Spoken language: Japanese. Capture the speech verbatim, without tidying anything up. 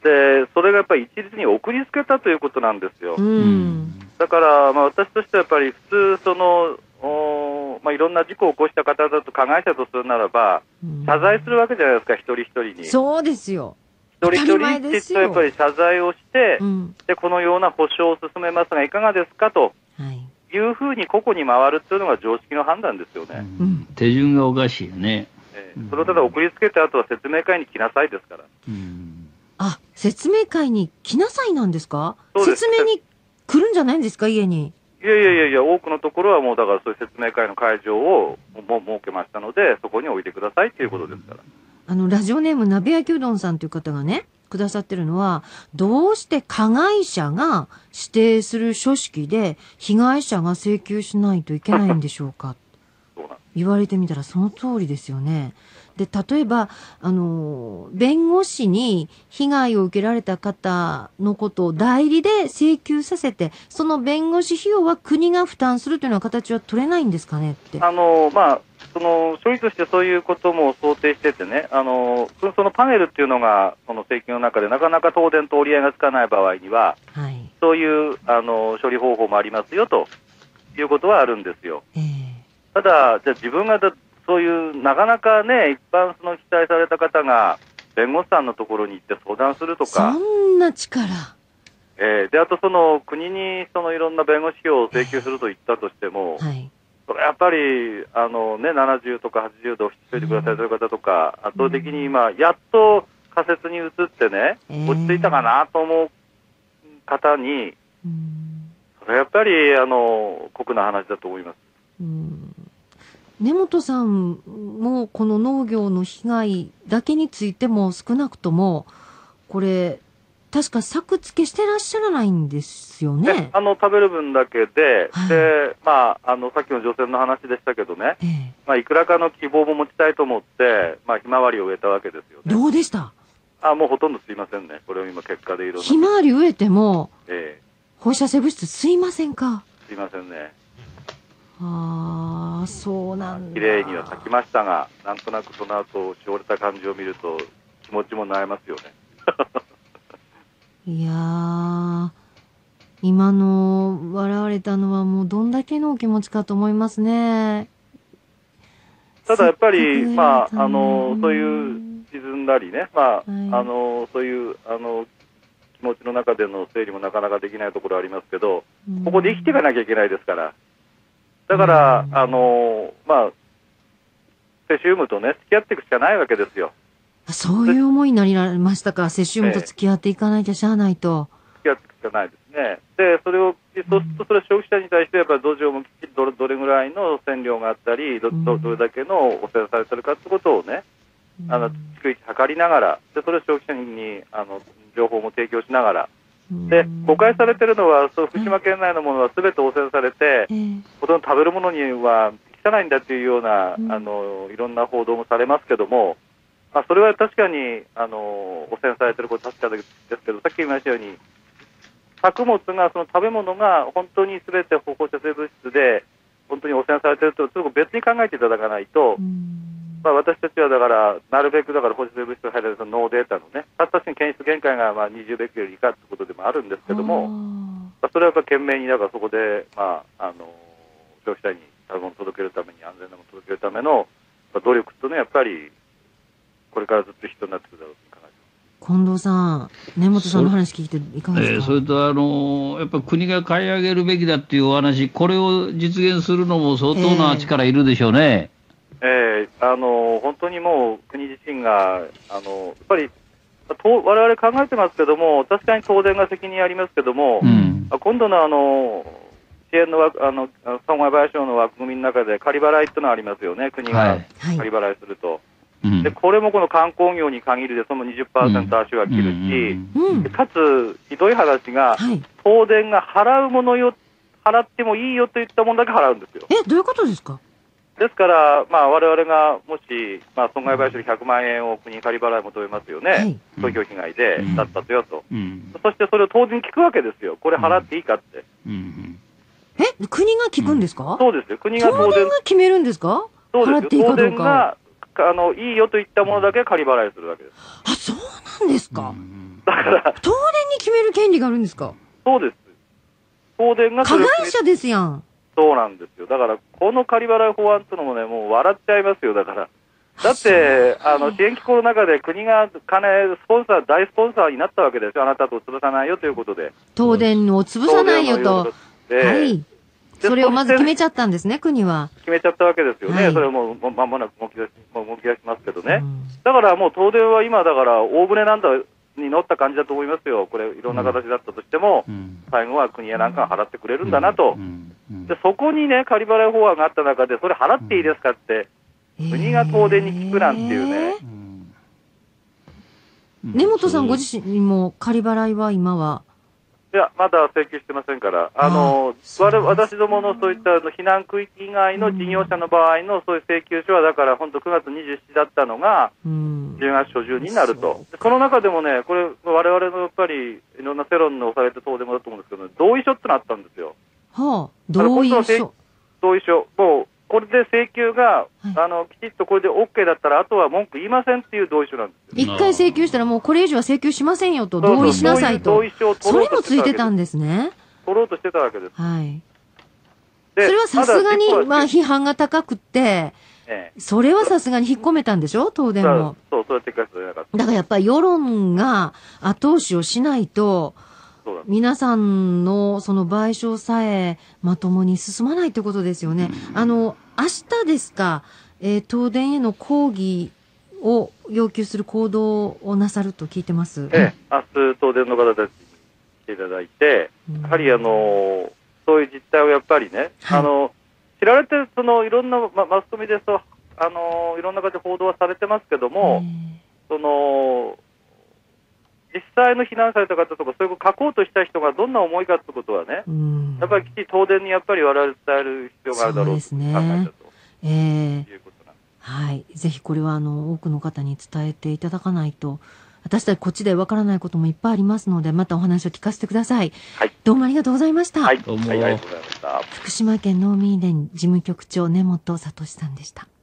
でそれがやっぱり一律に送りつけたということなんですよ。 うん、 だから、まあ、私としてはやっぱり普通そのお、まあ、いろんな事故を起こした方だと加害者とするならば、うん、謝罪するわけじゃないですか、一人一人に。 そうですよ。 一人一人にきちっとやっぱり謝罪をして、うん、でこのような補償を進めますがいかがですかと、はい、いうふうに個々に回るというのが常識の判断ですよね。 うん、手順がおかしいよね。 えー、それをただ送りつけてあとは説明会に来なさいですから。 うん、あ、説明会に来なさいなんですか？説明に来るんじゃないんですか、家に。 いやいやいやいや、多くのところはもうだからそういう説明会の会場をもう設けましたので、そこに置いてくださいということですから。 あの、ラジオネーム鍋焼きうどんさんという方がね、くださってるのは、どうして加害者が指定する書式で被害者が請求しないといけないんでしょうか言われてみたらその通りですよね。で、例えば、あの、弁護士に被害を受けられた方のことを代理で請求させて、その弁護士費用は国が負担するというような形は取れないんですかねって。 あの、まあ、その処理としてそういうことも想定しててね、あのそのパネルっていうのがその請求の中でなかなか東電と折り合いがつかない場合には、はい、そういうあの処理方法もありますよということはあるんですよ。えー、ただ、じゃあ自分がだそういうなかなかね、一般その期待された方が弁護士さんのところに行って相談するとか、 そんな力、 えー、であとその国にそのいろんな弁護士費用を請求すると言ったとしても、えーはいそれやっぱりあの、ね、ななじゅうとかはちじゅうどを引き継いでくださいという方とか、うん、圧倒的に今やっと仮説に移ってね、えー、落ち着いたかなと思う方に、うん、それはやっぱりあの酷な話だと思います。 うん、根本さんもこの農業の被害だけについても少なくともこれ確か作付けしてらっしゃらないんですよね。 あの食べる分だけで、はい、でまあ、あのさっきの女性の話でしたけどね、ええまあ、いくらかの希望も持ちたいと思って、まあ、ひまわりを植えたわけですよね。 どうでした？ あもうほとんどすいませんね。これを今結果でいろんなひまわり植えても、 ええ、 放射性物質吸いませんか？ すいませんね。 ああそうなんだ。 綺麗には咲きましたが、なんとなくその後しおれた感じを見ると気持ちも悩ますよね。 いやー、今の笑われたのはもうどんだけのお気持ちかと思いますね。 ただやっぱり、まあ、あのそういう沈んだりね、まあ、はい、あのそういうあの気持ちの中での整理もなかなかできないところありますけど、ここで生きていかなきゃいけないですから。だから、あのまあ、セシウムとね、付き合っていくしかないわけですよ。 そういう思いになりましたか。セシウムと付き合っていかないとしゃあないと。 付き合っていくしかないですね。で、それを、そうするとそれは消費者に対してやっぱり土壌もきちんとどれ、どれぐらいの線量があったり、ど、どれだけの汚染されてるかってことをね、あの、逐一測りながら、で、それを消費者に、あの、情報も提供しながら、で、誤解されてるのは、そう、福島県内のものは全て汚染されて、ほとんど食べるものには汚いんだっていうような、あの、いろんな報道もされますけども、まあ、それは確かにあの汚染されていることは確かですけど、さっき言いましたように、作物が、その食べ物が本当にすべて放射性物質で、本当に汚染されていると、ちょっと別に考えていただかないと、まあ、私たちはだから、なるべくだから放射性物質が入る脳データのね、確かに検出限界がまあにじゅうベクレル以下ということでもあるんですけども、まあ、それはやっぱ懸命に、だからそこで、まあ、あの消費者に食べ物を届けるために、安全なものを届けるための努力というのはやっぱり、これからずっと必要になってくるだろうと考えてます。 近藤さん、根本さんの話聞いていかがですか？ えー、それとあのやっぱり国が買い上げるべきだっていうお話、これを実現するのも相当な力いるでしょうね。 えーえー、あの本当にもう国自身があのやっぱりと我々考えてますけども、確かに東電が責任ありますけども、うん、今度のあの支援のあの損害賠償の枠組みの中で仮払いっていうのがありますよね。国が仮払いすると。はいでこれもこの観光業に限りでその にじゅっパーセント 足は切るし、うん、かつひどい話が、はい、東電が払うものよ、払ってもいいよといったものだけ払うんですよ。 え、どういうことですか？ ですから、まあ、我々がもし、まあ、損害賠償ひゃくまんえんを国に仮払い求めますよね、はい、風評被害でだったとよと、うん、そしてそれを当然聞くわけですよ。これ払っていいかって、うんうん、 え、国が聞くんですか？ うん、そうですよ。国が東電が決めるんですか？ そうですよ。 払っていいかどうか。 あのいいよといったものだけ仮払いするわけです。 あ、そうなんですか。 だだから、 東電に決める権利があるんですか？ そうです。東電がそ加れを害者ですやん。 そうなんですよ。だから、この仮払い法案ってのもね、もう笑っちゃいますよ、だから。だって、あの、支援機構の中で国が金、スポンサー、大スポンサーになったわけですよ。あなたと潰さないよということで。 東電を潰さないよと。 ではい。それをまず決めちゃったんですね、国は。 決めちゃったわけですよね。 はい、 それももう間もなく動き出し、もう動き出しますけどね。 うん、 だからもう東電は今だから大船なんだに乗った感じだと思いますよ。これいろんな形だったとしても、うん、最後は国やなんかが払ってくれるんだなと。うんうん、でそこにね、仮払い法案があった中で、それ払っていいですかって、国が東電に聞くなんていうね。えーうん、根本さんご自身も仮払いは今はいや、まだ請求してませんから、あの、あ私どものそういった避難区域以外の事業者の場合のそういう請求書は、だから本当くがつにじゅうしちだったのが、じゅうがつ初旬になると。そこの中でもね、これ、我々のやっぱり、いろんな世論の押されて東電もだと思うんですけど、ね、同意書ってのあったんですよ。 はあ、同意書。 同意書。もう、これで請求が、はい、あの、きちっとこれで OK だったら、あとは文句言いませんっていう同意書なんですよ。一回請求したらもうこれ以上は請求しませんよと、同意しなさいと。 同意書を取ろうとしてたわけです。 それもついてたんですね。 取ろうとしてたわけです。 はい。で、それはさすがに、まあ批判が高くって、ええ、それはさすがに引っ込めたんでしょ、東電も。 そう、そうやって書くとなかった。 だからやっぱり世論が後押しをしないと、皆さんのその賠償さえまともに進まないということですよね。あの、明日ですか、えー、東電への抗議を要求する行動をなさると聞いてます。 ええ、明日東電の方たちに来ていただいて、やはりあの、そういう実態をやっぱりね、はい、あの、知られてるそのいろんなママスコミですと、あの、いろんな形で報道はされてますけども、その、実際の避難された方とか、そういう書こうとした人がどんな思いかということはね、やっぱりきちんと東電にやっぱり我々伝える必要があるだろうと考えたと、ねえー、いうことなんです。 はい。ぜひこれはあの、多くの方に伝えていただかないと、私たちこっちでわからないこともいっぱいありますので、またお話を聞かせてください。はい。どうもありがとうございました。 はい。どうもありがとうございました。 福島県農民連事務局長根本聡さんでした。